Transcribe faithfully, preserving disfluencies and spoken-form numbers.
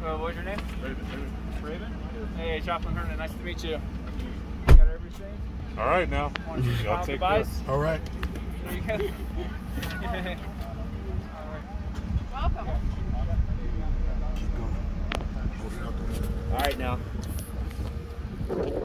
Uh, what was your name? Raven. Raven? Hey, Joplin Hernan, nice to meet you. You got everything? All right, now. Y'all take this. All right. There you go. Welcome. All right, now.